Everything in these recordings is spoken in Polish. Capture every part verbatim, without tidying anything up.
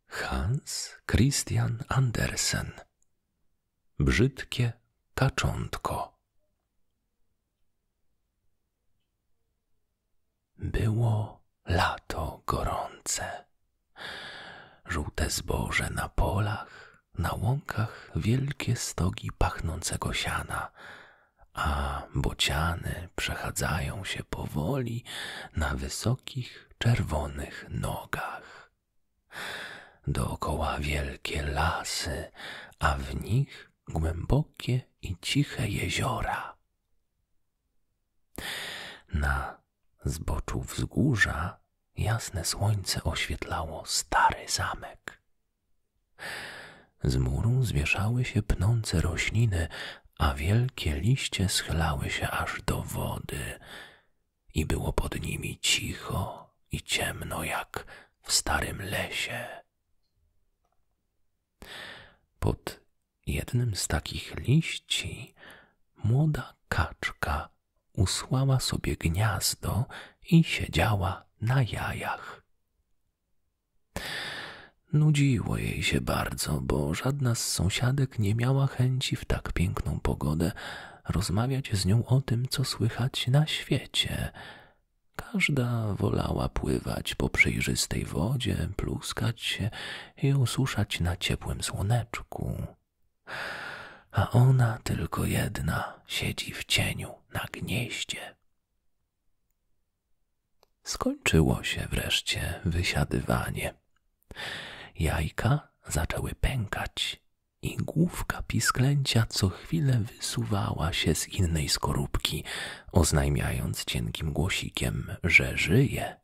Hans Christian Andersen. Brzydkie kaczątko. Było lato gorące. Żółte zboże na polach, na łąkach wielkie stogi pachnącego siana, a bociany przechadzają się powoli na wysokich, czerwonych nogach. Dookoła wielkie lasy, a w nich głębokie i ciche jeziora. Na zboczu wzgórza jasne słońce oświetlało stary zamek. Z muru zwieszały się pnące rośliny, a wielkie liście schylały się aż do wody i było pod nimi cicho i ciemno jak w starym lesie. Pod jednym z takich liści młoda kaczka usłała sobie gniazdo i siedziała na jajach. Nudziło jej się bardzo, bo żadna z sąsiadek nie miała chęci w tak piękną pogodę rozmawiać z nią o tym, co słychać na świecie. Każda wolała pływać po przejrzystej wodzie, pluskać się i osuszać na ciepłym słoneczku. A ona tylko jedna siedzi w cieniu na gnieździe. Skończyło się wreszcie wysiadywanie. Jajka zaczęły pękać i główka pisklęcia co chwilę wysuwała się z innej skorupki, oznajmiając cienkim głosikiem, że żyje.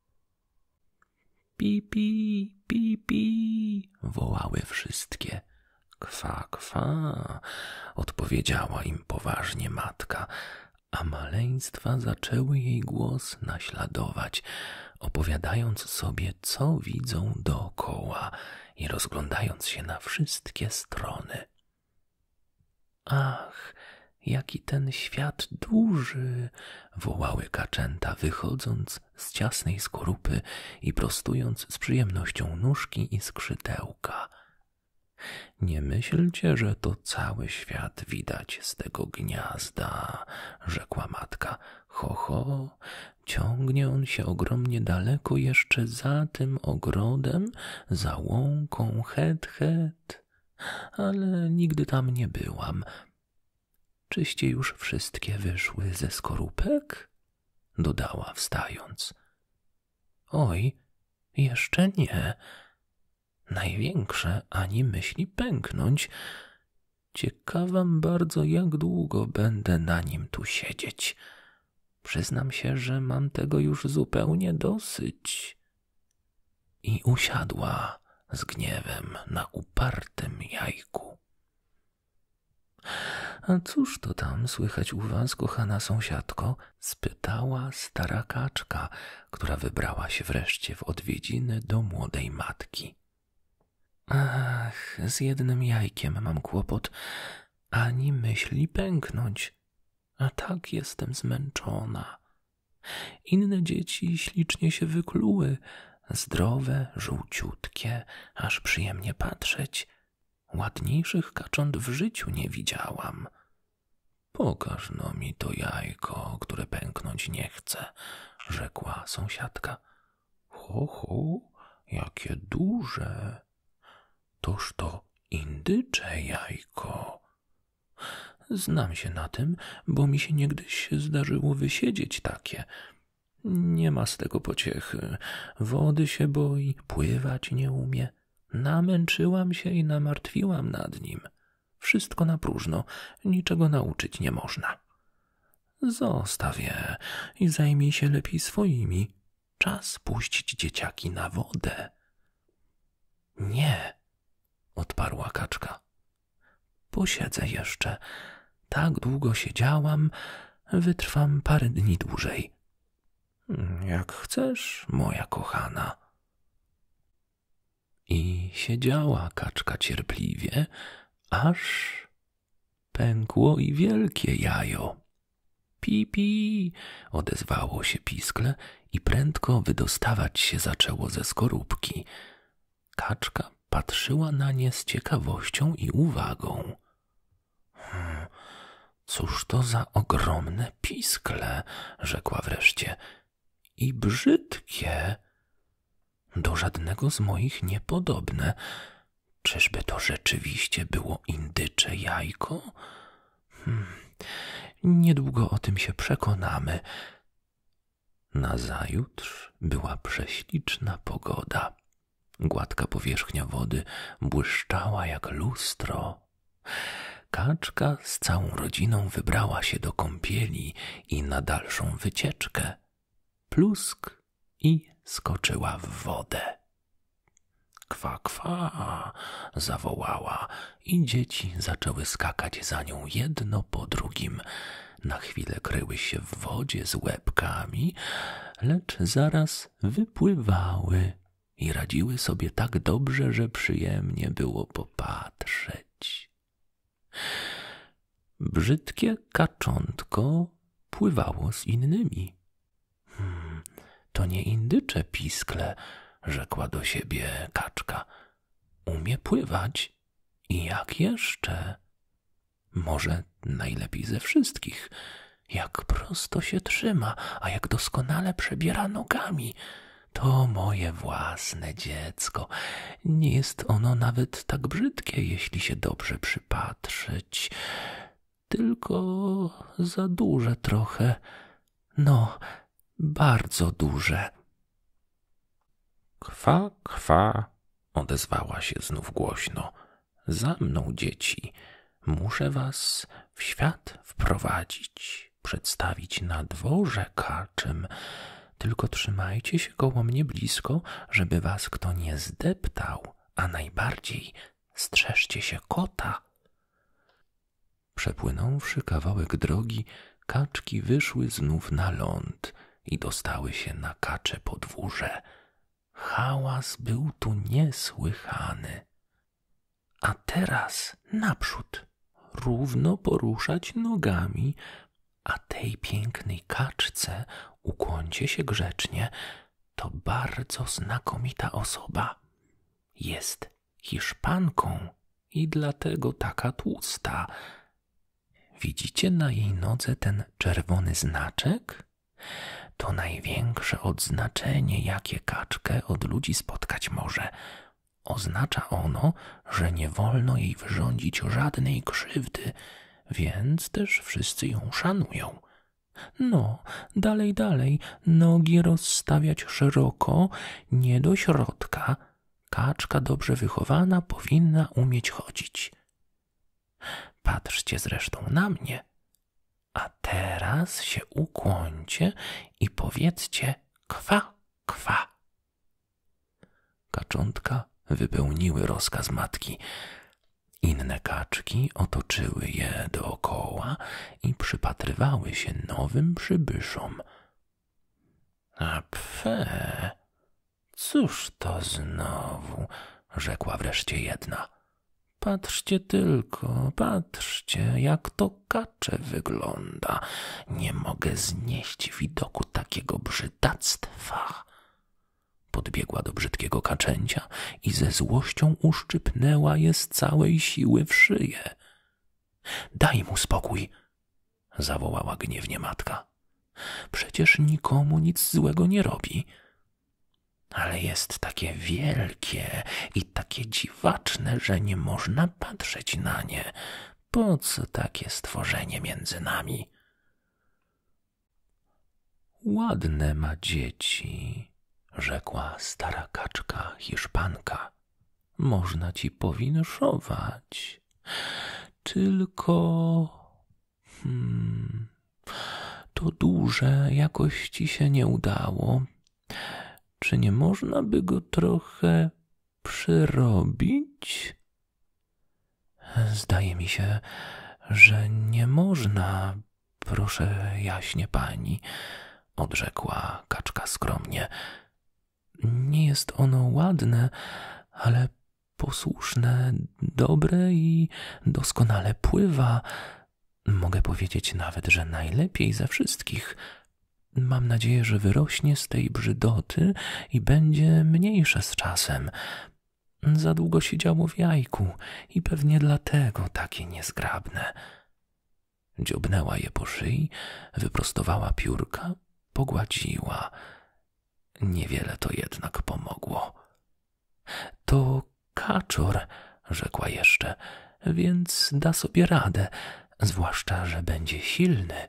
Pi-pi, pi-pi, wołały wszystkie. Kwa, kwa, odpowiedziała im poważnie matka, a maleństwa zaczęły jej głos naśladować, opowiadając sobie, co widzą dookoła i rozglądając się na wszystkie strony. Ach, jaki ten świat duży! Wołały kaczęta, wychodząc z ciasnej skorupy i prostując z przyjemnością nóżki i skrzydełka. Nie myślcie, że to cały świat widać z tego gniazda, rzekła matka. Ho, ho, ciągnie on się ogromnie daleko jeszcze za tym ogrodem, za łąką, het, het, ale nigdy tam nie byłam. Czyście już wszystkie wyszły ze skorupek? Dodała wstając. Oj, jeszcze nie. Największe ani myśli pęknąć. Ciekawam bardzo, jak długo będę na nim tu siedzieć. Przyznam się, że mam tego już zupełnie dosyć. I usiadła z gniewem na upartym jajku. A cóż to tam słychać u was, kochana sąsiadko? Spytała stara kaczka, która wybrała się wreszcie w odwiedziny do młodej matki. Ach, z jednym jajkiem mam kłopot, ani myśli pęknąć, a tak jestem zmęczona. Inne dzieci ślicznie się wykluły, zdrowe, żółciutkie, aż przyjemnie patrzeć. Ładniejszych kacząt w życiu nie widziałam. Pokaż no mi to jajko, które pęknąć nie chce, rzekła sąsiadka. Ho, ho, jakie duże! Toż to indycze jajko. Znam się na tym, bo mi się niegdyś zdarzyło wysiedzieć takie. Nie ma z tego pociechy. Wody się boi, pływać nie umie. Namęczyłam się i namartwiłam nad nim. Wszystko na próżno, niczego nauczyć nie można. Zostaw je i zajmij się lepiej swoimi. Czas puścić dzieciaki na wodę. Nie, odparła kaczka. Posiedzę jeszcze. Tak długo siedziałam, wytrwam parę dni dłużej. Jak chcesz, moja kochana. I siedziała kaczka cierpliwie, aż pękło i wielkie jajo. Pi, pi, odezwało się piskle i prędko wydostawać się zaczęło ze skorupki. Kaczka patrzyła na nie z ciekawością i uwagą. Hmm, cóż to za ogromne piskle, rzekła wreszcie. I brzydkie. Do żadnego z moich niepodobne. Czyżby to rzeczywiście było indycze jajko? Hmm, niedługo o tym się przekonamy. Nazajutrz była prześliczna pogoda. Gładka powierzchnia wody błyszczała jak lustro. Kaczka z całą rodziną wybrała się do kąpieli i na dalszą wycieczkę. Plusk i skoczyła w wodę. Kwa, kwa, zawołała i dzieci zaczęły skakać za nią jedno po drugim. Na chwilę kryły się w wodzie z łebkami, lecz zaraz wypływały i radziły sobie tak dobrze, że przyjemnie było popatrzeć. Brzydkie kaczątko pływało z innymi. Hmm, to nie indycze piskle, rzekła do siebie kaczka. Umie pływać i jak jeszcze? Może najlepiej ze wszystkich. Jak prosto się trzyma, a jak doskonale przebiera nogami. To moje własne dziecko. Nie jest ono nawet tak brzydkie, jeśli się dobrze przypatrzeć. Tylko za duże trochę. No, bardzo duże. Kwa, kwa, odezwała się znów głośno. Za mną, dzieci. Muszę was w świat wprowadzić, przedstawić na dworze kaczym. Tylko trzymajcie się koło mnie blisko, żeby was kto nie zdeptał, a najbardziej strzeżcie się kota. Przepłynąwszy kawałek drogi, kaczki wyszły znów na ląd i dostały się na kacze podwórze. Hałas był tu niesłychany. A teraz naprzód, równo poruszać nogami, a tej pięknej kaczce ukłońcie się grzecznie. To bardzo znakomita osoba. Jest Hiszpanką i dlatego taka tłusta. Widzicie na jej nodze ten czerwony znaczek? To największe odznaczenie, jakie kaczkę od ludzi spotkać może. Oznacza ono, że nie wolno jej wyrządzić żadnej krzywdy, więc też wszyscy ją szanują. No, dalej, dalej, nogi rozstawiać szeroko, nie do środka. Kaczka dobrze wychowana powinna umieć chodzić. Patrzcie zresztą na mnie. A teraz się ukłońcie i powiedzcie kwa, kwa. Kaczątka wypełniły rozkaz matki. Inne kaczki otoczyły je dookoła i przypatrywały się nowym przybyszom. A pfe, cóż to znowu, rzekła wreszcie jedna. Patrzcie tylko, patrzcie, jak to kacze wygląda. Nie mogę znieść widoku takiego brzydactwa. Podbiegła do brzydkiego kaczęcia i ze złością uszczypnęła je z całej siły w szyję. Daj mu spokój, zawołała gniewnie matka. Przecież nikomu nic złego nie robi. Ale jest takie wielkie i takie dziwaczne, że nie można patrzeć na nie. Po co takie stworzenie między nami? Ładne ma dzieci, rzekła stara kaczka Hiszpanka. Można ci powinszować. Tylko... Hmm, to duże jakoś ci się nie udało. Czy nie można by go trochę przyrobić? Zdaje mi się, że nie można, proszę jaśnie pani, odrzekła kaczka skromnie. Nie jest ono ładne, ale posłuszne, dobre i doskonale pływa. Mogę powiedzieć nawet, że najlepiej ze wszystkich. Mam nadzieję, że wyrośnie z tej brzydoty i będzie mniejsze z czasem. Za długo siedziało w jajku i pewnie dlatego takie niezgrabne. Dziobnęła je po szyi, wyprostowała piórka, pogładziła. Niewiele to jednak pomogło. To kaczor, rzekła jeszcze, więc da sobie radę, zwłaszcza, że będzie silny.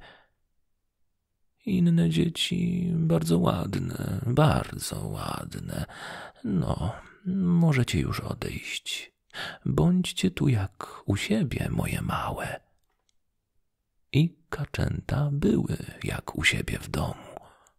Inne dzieci bardzo ładne, bardzo ładne. No, możecie już odejść. Bądźcie tu jak u siebie, moje małe. I kaczęta były jak u siebie w domu.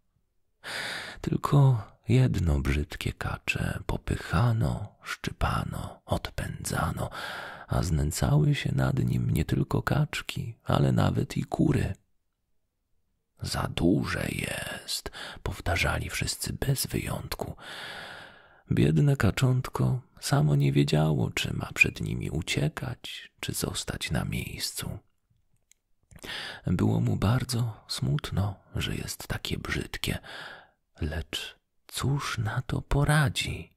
Tylko jedno brzydkie kacze popychano, szczypano, odpędzano, a znęcały się nad nim nie tylko kaczki, ale nawet i kury. Za duże jest, powtarzali wszyscy bez wyjątku. Biedne kaczątko samo nie wiedziało, czy ma przed nimi uciekać, czy zostać na miejscu. Było mu bardzo smutno, że jest takie brzydkie, lecz cóż na to poradzi?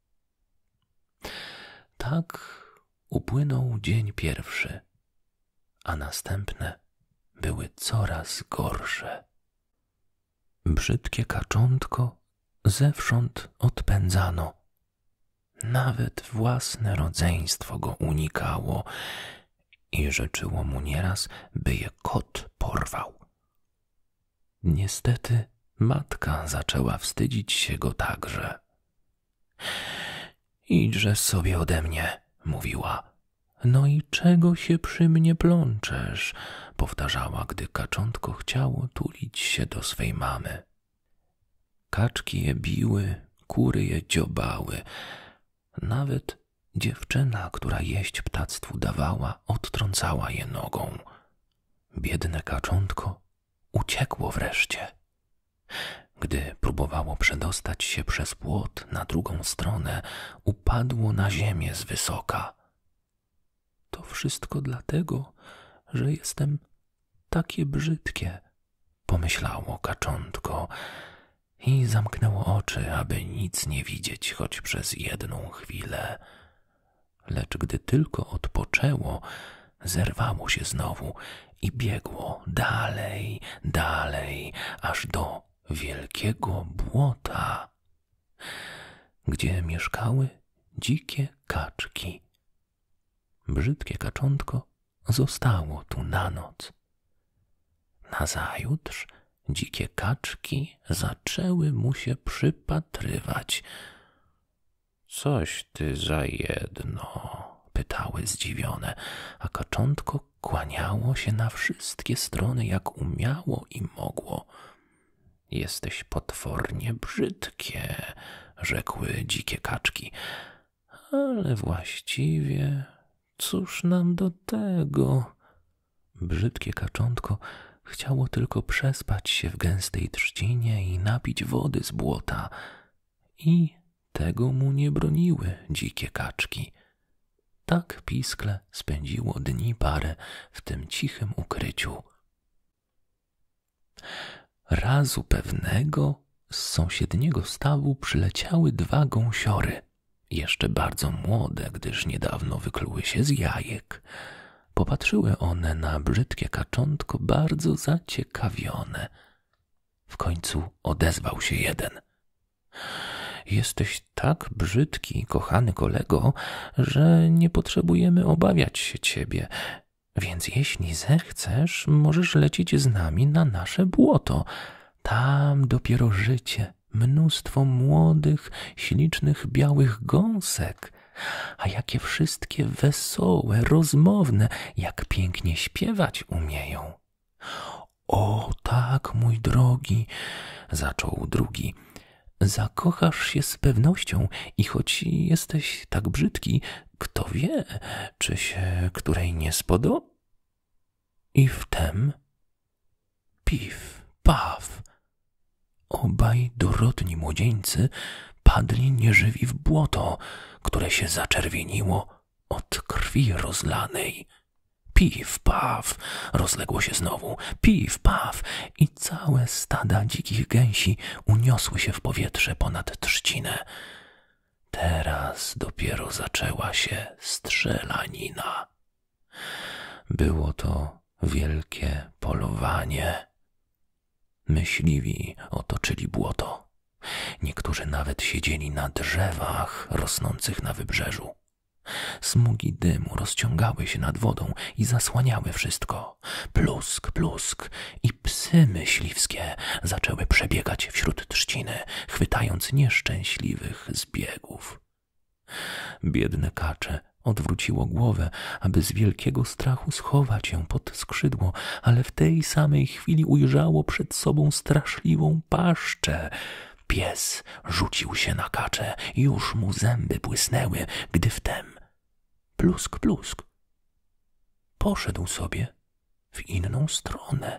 Tak upłynął dzień pierwszy, a następne były coraz gorsze. Brzydkie kaczątko zewsząd odpędzano. Nawet własne rodzeństwo go unikało i życzyło mu nieraz, by je kot porwał. Niestety matka zaczęła wstydzić się go także. Idźże sobie ode mnie, mówiła. No i czego się przy mnie plączesz? Powtarzała, gdy kaczątko chciało tulić się do swej mamy. Kaczki je biły, kury je dziobały. Nawet dziewczyna, która jeść ptactwu dawała, odtrącała je nogą. Biedne kaczątko uciekło wreszcie. Gdy próbowało przedostać się przez płot na drugą stronę, upadło na ziemię z wysoka. To wszystko dlatego, że jestem takie brzydkie, pomyślało kaczątko i zamknęło oczy, aby nic nie widzieć, choć przez jedną chwilę. Lecz gdy tylko odpoczęło, zerwało się znowu i biegło dalej, dalej, aż do wielkiego błota, gdzie mieszkały dzikie kaczki. Brzydkie kaczątko zostało tu na noc. Nazajutrz dzikie kaczki zaczęły mu się przypatrywać. Coś ty za jedno, pytały zdziwione, a kaczątko kłaniało się na wszystkie strony, jak umiało i mogło. Jesteś potwornie brzydkie, rzekły dzikie kaczki, ale właściwie cóż nam do tego? Brzydkie kaczątko chciało tylko przespać się w gęstej trzcinie i napić wody z błota. I tego mu nie broniły dzikie kaczki. Tak piskle spędziło dni parę w tym cichym ukryciu. Razu pewnego z sąsiedniego stawu przyleciały dwa gąsiory, jeszcze bardzo młode, gdyż niedawno wykluły się z jajek. Popatrzyły one na brzydkie kaczątko bardzo zaciekawione. W końcu odezwał się jeden. Jesteś tak brzydki, kochany kolego, że nie potrzebujemy obawiać się ciebie, więc jeśli zechcesz, możesz lecieć z nami na nasze błoto. Tam dopiero życie, mnóstwo młodych, ślicznych, białych gąsek. A jakie wszystkie wesołe, rozmowne, jak pięknie śpiewać umieją. O tak, mój drogi, zaczął drugi, zakochasz się z pewnością i choć jesteś tak brzydki, kto wie, czy się której nie spodoba? I wtem pif, paf, obaj dorodni młodzieńcy padli nieżywi w błoto, które się zaczerwieniło od krwi rozlanej. Pif, paf, rozległo się znowu, pif, paf i całe stada dzikich gęsi uniosły się w powietrze ponad trzcinę. Teraz dopiero zaczęła się strzelanina. Było to wielkie polowanie. Myśliwi otoczyli błoto. Niektórzy nawet siedzieli na drzewach rosnących na wybrzeżu. Smugi dymu rozciągały się nad wodą i zasłaniały wszystko. Plusk, plusk i psy myśliwskie zaczęły przebiegać wśród trzciny, chwytając nieszczęśliwych zbiegów. Biedne kacze odwróciło głowę, aby z wielkiego strachu schować ją pod skrzydło, ale w tej samej chwili ujrzało przed sobą straszliwą paszczę. Pies rzucił się na kaczę, już mu zęby błysnęły, gdy wtem plusk, plusk poszedł sobie w inną stronę.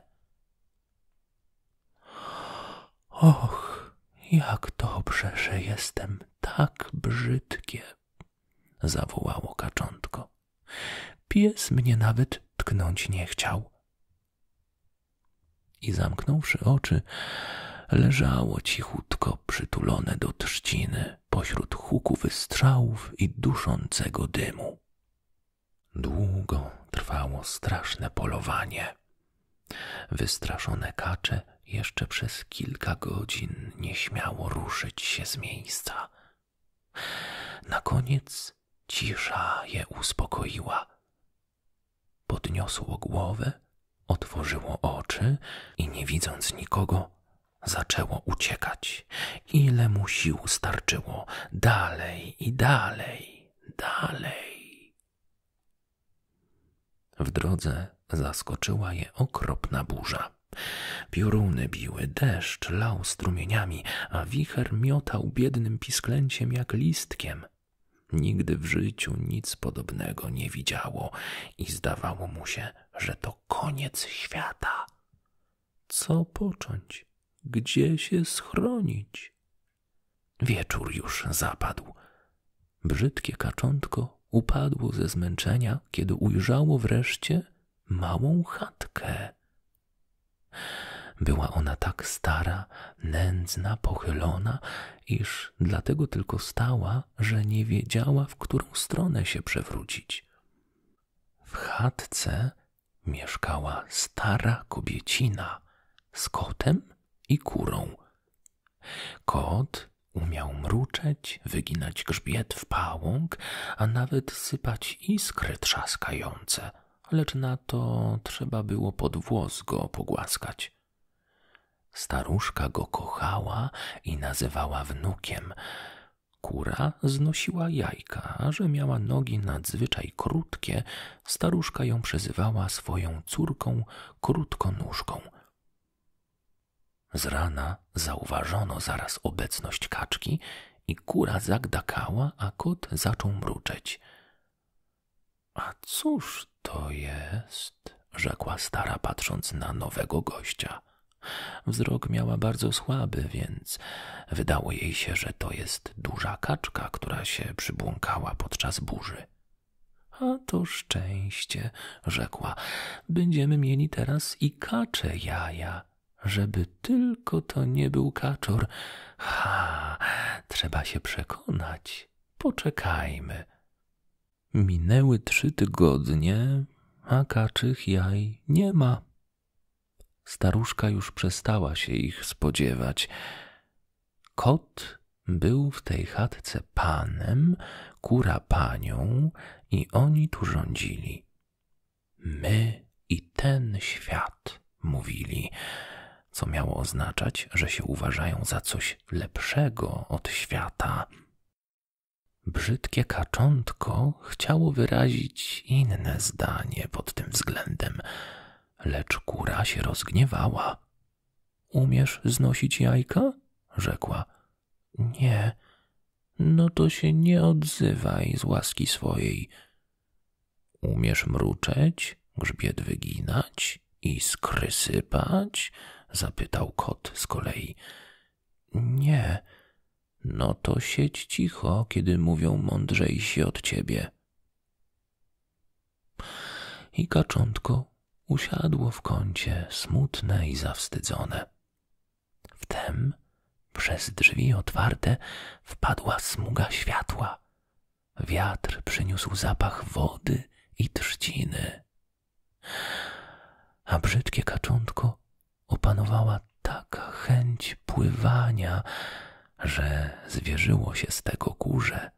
Och, jak dobrze, że jestem tak brzydkie, zawołało kaczątko. Pies mnie nawet tknąć nie chciał. I zamknąwszy oczy, leżało cichutko przytulone do trzciny pośród huku wystrzałów i duszącego dymu. Długo trwało straszne polowanie. Wystraszone kacze jeszcze przez kilka godzin nie śmiało ruszyć się z miejsca. Na koniec cisza je uspokoiła. Podniosło głowę, otworzyło oczy i nie widząc nikogo, zaczęło uciekać. Ile mu sił starczyło, dalej i dalej, dalej. W drodze zaskoczyła je okropna burza. Pioruny biły, deszcz lał strumieniami, a wicher miotał biednym pisklęciem jak listkiem. Nigdy w życiu nic podobnego nie widziało i zdawało mu się, że to koniec świata. Co począć? Gdzie się schronić? Wieczór już zapadł. Brzydkie kaczątko upadło ze zmęczenia, kiedy ujrzało wreszcie małą chatkę. Była ona tak stara, nędzna, pochylona, iż dlatego tylko stała, że nie wiedziała, w którą stronę się przewrócić. W chatce mieszkała stara kobiecina z kotem i kurą. Kot umiał mruczeć, wyginać grzbiet w pałąk, a nawet sypać iskry trzaskające, lecz na to trzeba było pod włos go pogłaskać. Staruszka go kochała i nazywała wnukiem. Kura znosiła jajka, a że miała nogi nadzwyczaj krótkie, staruszka ją przezywała swoją córką krótkonóżką. Z rana zauważono zaraz obecność kaczki i kura zagdakała, a kot zaczął mruczeć. A cóż to jest? Rzekła stara, patrząc na nowego gościa. Wzrok miała bardzo słaby, więc wydało jej się, że to jest duża kaczka, która się przybłąkała podczas burzy. A to szczęście, rzekła, będziemy mieli teraz i kacze jaja. Żeby tylko to nie był kaczor. Ha, trzeba się przekonać. Poczekajmy. Minęły trzy tygodnie, a kaczych jaj nie ma. Staruszka już przestała się ich spodziewać. Kot był w tej chatce panem, kura panią i oni tu rządzili. My i ten świat, mówili, co miało oznaczać, że się uważają za coś lepszego od świata. Brzydkie kaczątko chciało wyrazić inne zdanie pod tym względem, lecz kura się rozgniewała. Umiesz znosić jajka? Rzekła. Nie, no to się nie odzywaj z łaski swojej. Umiesz mruczeć, grzbiet wyginać i skry sypać? Zapytał kot z kolei. Nie, no to siedź cicho, kiedy mówią mądrzejsi od ciebie. I kaczątko usiadło w kącie, smutne i zawstydzone. Wtem Przez drzwi otwarte wpadła smuga światła. Wiatr przyniósł zapach wody i trzciny. A brzydkie kaczątko opanowała taka chęć pływania, że zwierzyło się z tego kurze.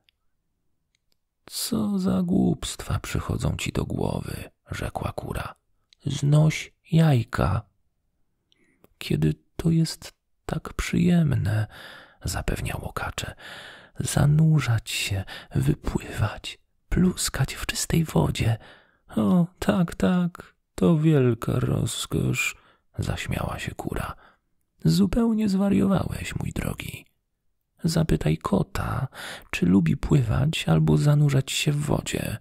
Co za głupstwa przychodzą ci do głowy, rzekła kura. Znoś jajka. Kiedy to jest tak przyjemne, zapewniało kacze, zanurzać się, wypływać, pluskać w czystej wodzie. O, tak, tak, to wielka rozkosz, zaśmiała się kura. Zupełnie zwariowałeś, mój drogi. Zapytaj kota, czy lubi pływać albo zanurzać się w wodzie.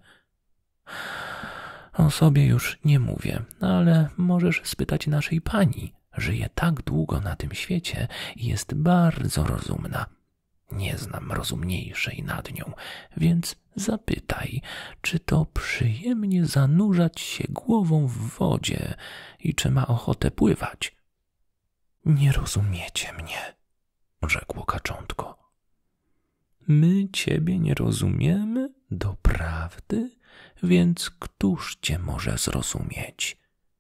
O sobie już nie mówię, ale możesz spytać naszej pani. Żyje tak długo na tym świecie i jest bardzo rozumna. Nie znam rozumniejszej nad nią, więc zapytaj, czy to przyjemnie zanurzać się głową w wodzie i czy ma ochotę pływać. Nie rozumiecie mnie, rzekło kaczątko. My ciebie nie rozumiemy, doprawdy, więc któż cię może zrozumieć?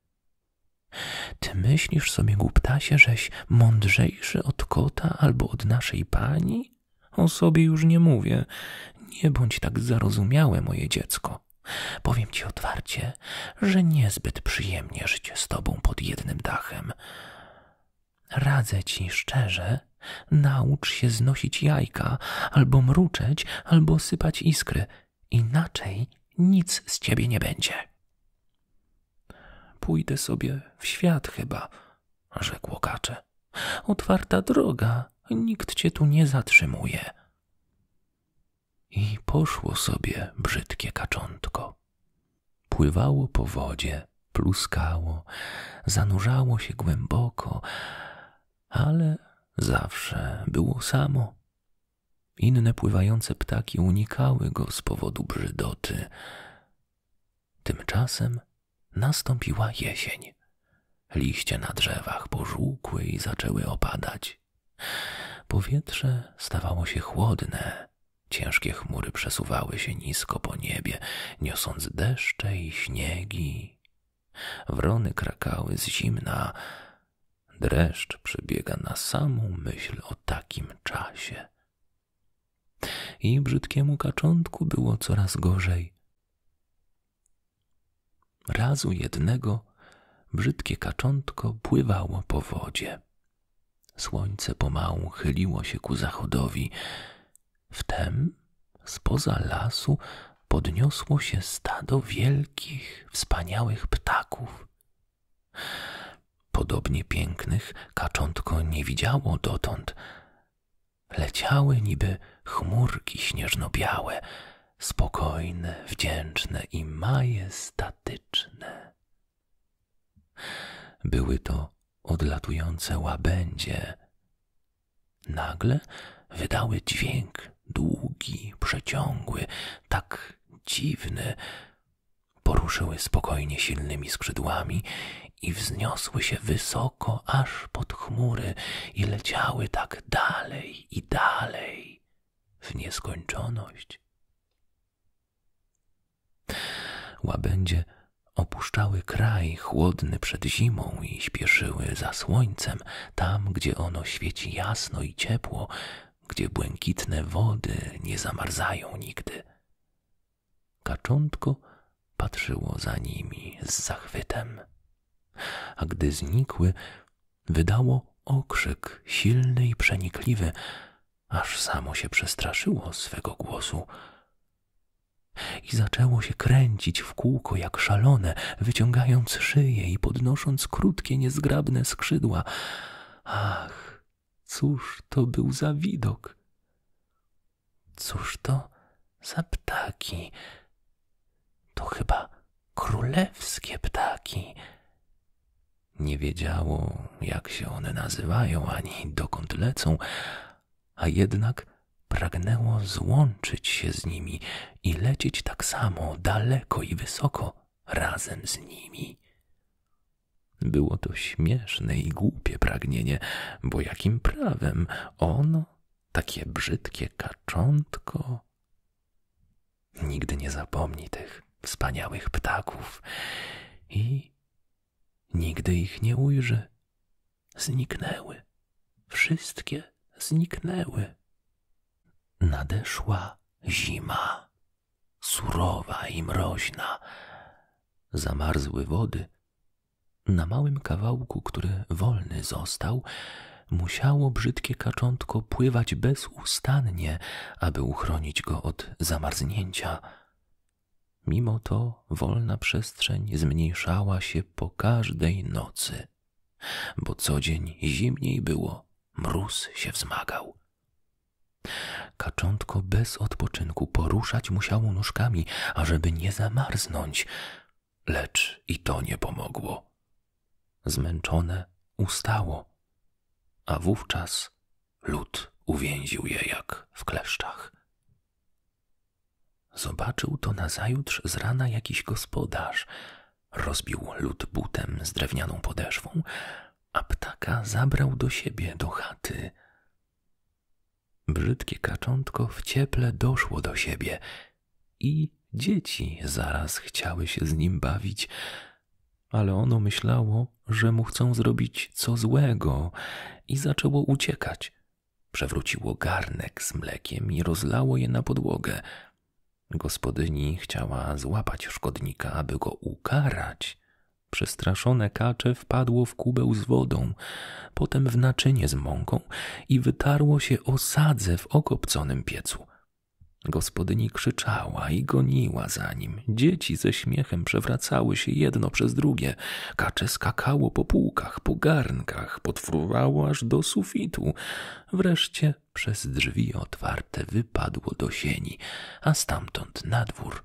Ty myślisz sobie, głuptasie, żeś mądrzejszy od kota albo od naszej pani? O sobie już nie mówię. Nie bądź tak zarozumiałe, moje dziecko. Powiem ci otwarcie, że niezbyt przyjemnie życie z tobą pod jednym dachem. Radzę ci szczerze, naucz się znosić jajka, albo mruczeć, albo sypać iskry. Inaczej nic z ciebie nie będzie. Pójdę sobie w świat chyba, rzekło kacze. Otwarta droga, nikt cię tu nie zatrzymuje. I poszło sobie brzydkie kaczątko. Pływało po wodzie, pluskało, zanurzało się głęboko, ale zawsze było samo. Inne pływające ptaki unikały go z powodu brzydoty. Tymczasem nastąpiła jesień. Liście na drzewach pożółkły i zaczęły opadać. Powietrze stawało się chłodne. Ciężkie chmury przesuwały się nisko po niebie, niosąc deszcze i śniegi. Wrony krakały z zimna. Dreszcz przybiega na samą myśl o takim czasie. I brzydkiemu kaczątku było coraz gorzej. Razu jednego brzydkie kaczątko pływało po wodzie. Słońce pomału chyliło się ku zachodowi. Wtem spoza lasu podniosło się stado wielkich, wspaniałych ptaków. Podobnie pięknych kaczątko nie widziało dotąd. Leciały niby chmurki śnieżno-białe, spokojne, wdzięczne i majestatyczne. Były to odlatujące łabędzie. Nagle wydały dźwięk długi, przeciągły, tak dziwny. Poruszyły spokojnie silnymi skrzydłami i wzniosły się wysoko aż pod chmury i leciały tak dalej i dalej w nieskończoność. Łabędzie opuszczały kraj chłodny przed zimą i śpieszyły za słońcem, tam, gdzie ono świeci jasno i ciepło, gdzie błękitne wody nie zamarzają nigdy. Kaczątko patrzyło za nimi z zachwytem, a gdy znikły, wydało okrzyk silny i przenikliwy, aż samo się przestraszyło swego głosu i zaczęło się kręcić w kółko jak szalone, wyciągając szyję i podnosząc krótkie, niezgrabne skrzydła. Ach, cóż to był za widok! Cóż to za ptaki? To chyba królewskie ptaki. Nie wiedziało, jak się one nazywają, ani dokąd lecą, a jednak pragnęło złączyć się z nimi i lecieć tak samo daleko i wysoko razem z nimi. Było to śmieszne i głupie pragnienie, bo jakim prawem ono, takie brzydkie kaczątko... Nigdy nie zapomni tych wspaniałych ptaków i nigdy ich nie ujrzy. Zniknęły. Wszystkie zniknęły. Nadeszła zima, surowa i mroźna. Zamarzły wody. Na małym kawałku, który wolny został, musiało brzydkie kaczątko pływać bezustannie, aby uchronić go od zamarznięcia. Mimo to wolna przestrzeń zmniejszała się po każdej nocy, bo co dzień zimniej było, mróz się wzmagał. Kaczątko bez odpoczynku poruszać musiało nóżkami, ażeby nie zamarznąć, lecz i to nie pomogło. Zmęczone ustało, a wówczas lód uwięził je jak w kleszczach. Zobaczył to nazajutrz z rana jakiś gospodarz. Rozbił lód butem z drewnianą podeszwą, a ptaka zabrał do siebie do chaty. Brzydkie kaczątko w cieple doszło do siebie i dzieci zaraz chciały się z nim bawić, ale ono myślało, że mu chcą zrobić co złego i zaczęło uciekać. Przewróciło garnek z mlekiem i rozlało je na podłogę. Gospodyni chciała złapać szkodnika, aby go ukarać. Przestraszone kacze wpadło w kubeł z wodą, potem w naczynie z mąką i wytarło się o sadzę w okopconym piecu. Gospodyni krzyczała i goniła za nim. Dzieci ze śmiechem przewracały się jedno przez drugie. Kacze skakało po półkach, po garnkach, podfruwało aż do sufitu. Wreszcie przez drzwi otwarte wypadło do sieni, a stamtąd na dwór.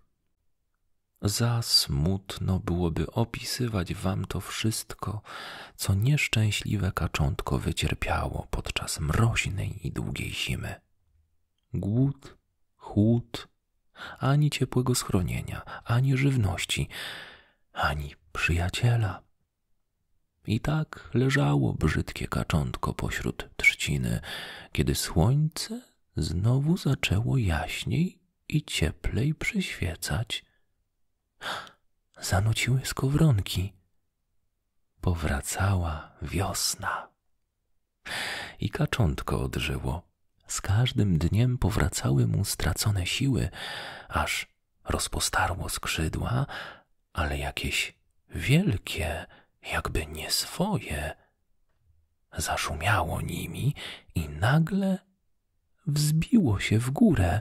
Za smutno byłoby opisywać wam to wszystko, co nieszczęśliwe kaczątko wycierpiało podczas mroźnej i długiej zimy. Głód, chłód, ani ciepłego schronienia, ani żywności, ani przyjaciela. I tak leżało brzydkie kaczątko pośród trzciny, kiedy słońce znowu zaczęło jaśniej i cieplej przyświecać. Zanuciły skowronki. Powracała wiosna. I kaczątko odżyło. Z każdym dniem powracały mu stracone siły, aż rozpostarło skrzydła, ale jakieś wielkie, jakby nie swoje. Zaszumiało nimi i nagle wzbiło się w górę.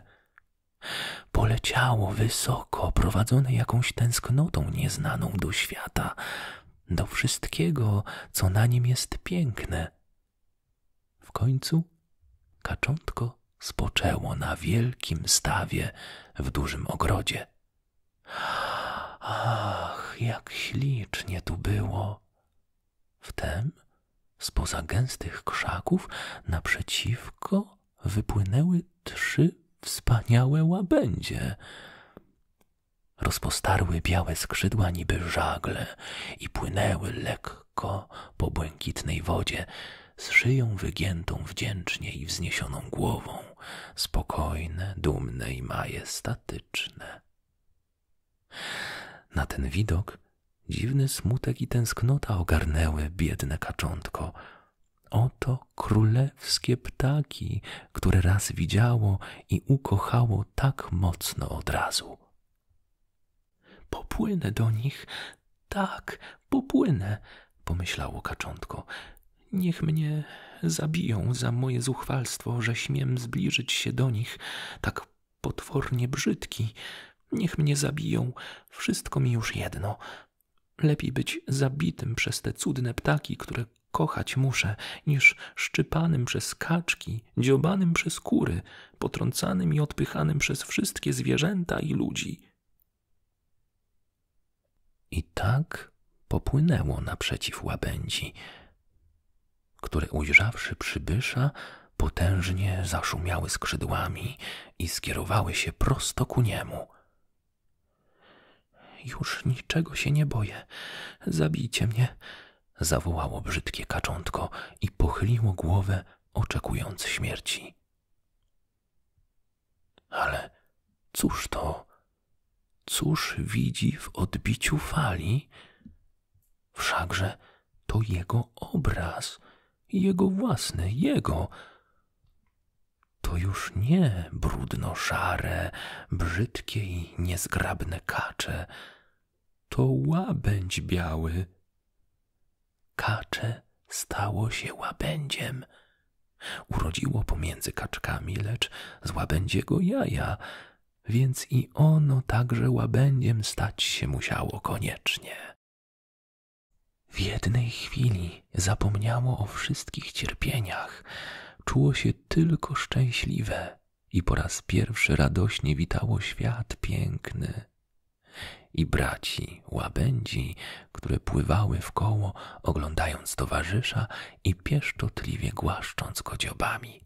Poleciało wysoko, prowadzone jakąś tęsknotą nieznaną do świata, do wszystkiego, co na nim jest piękne. W końcu kaczątko spoczęło na wielkim stawie w dużym ogrodzie. Ach, jak ślicznie tu było! Wtem spoza gęstych krzaków naprzeciwko wypłynęły trzy wspaniałe łabędzie. Rozpostarły białe skrzydła niby żagle i płynęły lekko po błękitnej wodzie, z szyją wygiętą wdzięcznie i wzniesioną głową, spokojne, dumne i majestatyczne. Na ten widok dziwny smutek i tęsknota ogarnęły biedne kaczątko. Oto królewskie ptaki, które raz widziało i ukochało tak mocno od razu. Popłynę do nich, tak, popłynę, pomyślało kaczątko. Niech mnie zabiją za moje zuchwalstwo, że śmiem zbliżyć się do nich, tak potwornie brzydki. Niech mnie zabiją, wszystko mi już jedno. Lepiej być zabitym przez te cudne ptaki, które kochać muszę, niż szczypanym przez kaczki, dziobanym przez kury, potrącanym i odpychanym przez wszystkie zwierzęta i ludzi. I tak popłynęło naprzeciw łabędzi, które ujrzawszy przybysza, potężnie zaszumiały skrzydłami i skierowały się prosto ku niemu. Już niczego się nie boję. Zabijcie mnie. zawołało brzydkie kaczątko i pochyliło głowę, oczekując śmierci. Ale cóż to? Cóż widzi w odbiciu fali? Wszakże to jego obraz, jego własny, jego. To już nie brudno-szare, brzydkie i niezgrabne kacze. To łabędź biały. Kacze stało się łabędziem. Urodziło pomiędzy kaczkami, lecz z łabędziego jaja, więc i ono także łabędziem stać się musiało koniecznie. W jednej chwili zapomniało o wszystkich cierpieniach, czuło się tylko szczęśliwe i po raz pierwszy radośnie witało świat piękny. I braci łabędzi, które pływały w koło, oglądając towarzysza i pieszczotliwie głaszcząc go dziobami.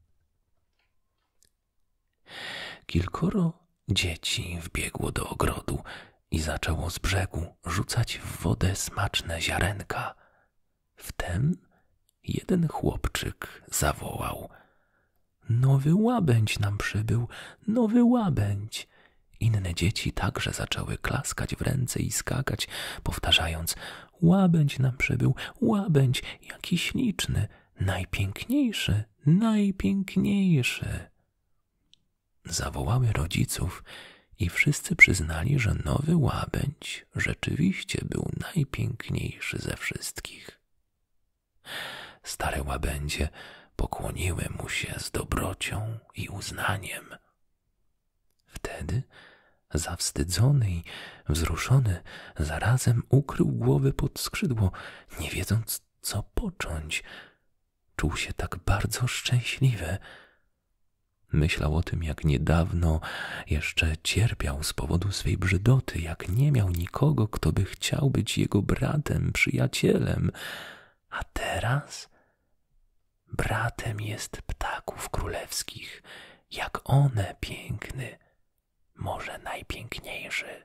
Kilkoro dzieci wbiegło do ogrodu i zaczęło z brzegu rzucać w wodę smaczne ziarenka. Wtem jeden chłopczyk zawołał: „Nowy łabędź nam przybył, nowy łabędź!” Inne dzieci także zaczęły klaskać w ręce i skakać, powtarzając: „Łabędź nam przybył, łabędź, jaki śliczny, najpiękniejszy, najpiękniejszy!” Zawołały rodziców i wszyscy przyznali, że nowy łabędź rzeczywiście był najpiękniejszy ze wszystkich. Stare łabędzie pokłoniły mu się z dobrocią i uznaniem. Wtedy, zawstydzony i wzruszony, zarazem ukrył głowę pod skrzydło, nie wiedząc, co począć. Czuł się tak bardzo szczęśliwy. Myślał o tym, jak niedawno jeszcze cierpiał z powodu swej brzydoty, jak nie miał nikogo, kto by chciał być jego bratem, przyjacielem. A teraz bratem jest ptaków królewskich, jak one piękny, może najpiękniejszy.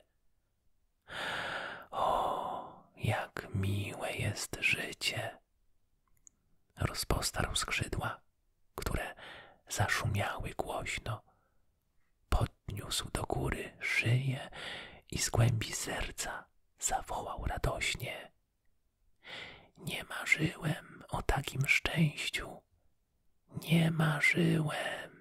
O, jak miłe jest życie! Rozpostarł skrzydła, które zaszumiały głośno. Podniósł do góry szyję i z głębi serca zawołał radośnie: „Nie marzyłem o takim szczęściu, nie marzyłem!”